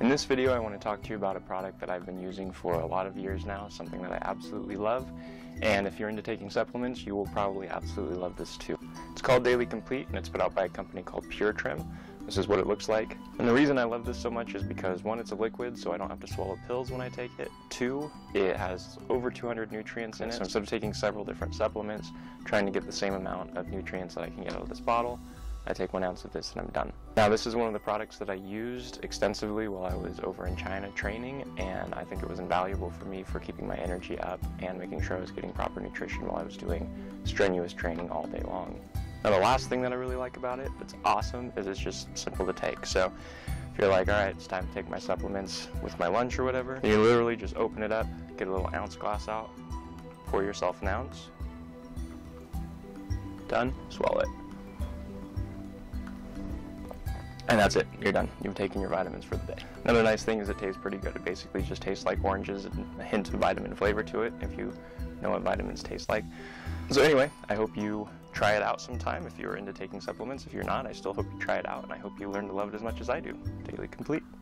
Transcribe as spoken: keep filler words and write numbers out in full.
In this video, I want to talk to you about a product that I've been using for a lot of years now, something that I absolutely love, and if you're into taking supplements, you will probably absolutely love this too. It's called Daily Complete, and it's put out by a company called Pure Trim. This is what it looks like. And the reason I love this so much is because, one, it's a liquid, so I don't have to swallow pills when I take it. Two, it has over two hundred nutrients in it, so instead of taking several different supplements, trying to get the same amount of nutrients that I can get out of this bottle, I take one ounce of this and I'm done. Now, this is one of the products that I used extensively while I was over in China training, and I think it was invaluable for me for keeping my energy up and making sure I was getting proper nutrition while I was doing strenuous training all day long. Now, the last thing that I really like about it, that's awesome, is it's just simple to take. So if you're like, all right, it's time to take my supplements with my lunch or whatever, you literally just open it up, get a little ounce glass out, pour yourself an ounce, done, swallow it. And that's it, you're done. You've taken your vitamins for the day. Another nice thing is it tastes pretty good. It basically just tastes like oranges and a hint of vitamin flavor to it, if you know what vitamins taste like. So anyway, I hope you try it out sometime if you're into taking supplements. If you're not, I still hope you try it out, and I hope you learn to love it as much as I do. Daily Complete.